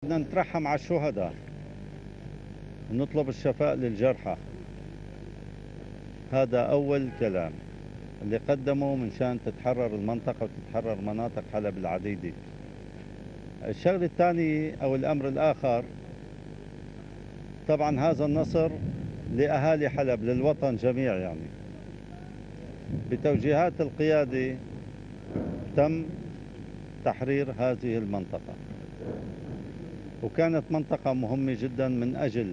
بدنا نترحم على الشهداء، نطلب الشفاء للجرحى. هذا أول كلام اللي قدمه من شان تتحرر المنطقة وتتحرر مناطق حلب العديدة. الشغل الثاني أو الأمر الآخر، طبعا هذا النصر لأهالي حلب، للوطن جميع. يعني بتوجيهات القيادة تم تحرير هذه المنطقة، وكانت منطقة مهمة جدا من أجل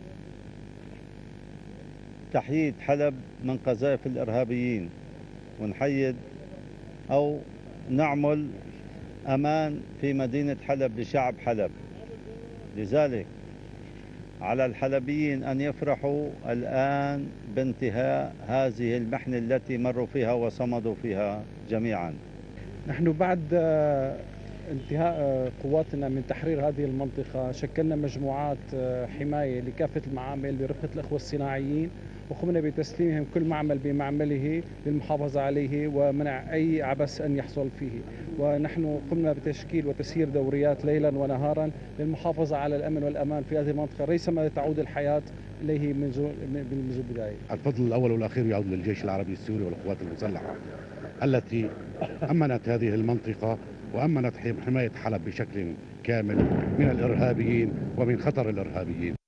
تحييد حلب من قذائف الإرهابيين، ونحيد أو نعمل أمان في مدينة حلب لشعب حلب. لذلك على الحلبيين أن يفرحوا الآن بانتهاء هذه المحنة التي مروا فيها وصمدوا فيها جميعا. نحن بعد انتهاء قواتنا من تحرير هذه المنطقة شكلنا مجموعات حماية لكافة المعامل برفقة الأخوة الصناعيين، وقمنا بتسليمهم كل معمل بمعمله للمحافظة عليه ومنع أي عبث أن يحصل فيه. ونحن قمنا بتشكيل وتسيير دوريات ليلا ونهارا للمحافظة على الأمن والأمان في هذه المنطقة، ريثما تعود الحياة إليه منذ البداية. الفضل الأول والأخير يعود للجيش العربي السوري والقوات المسلحة التي أمنت هذه المنطقة وأمنت حماية حلب بشكل كامل من الإرهابيين ومن خطر الإرهابيين.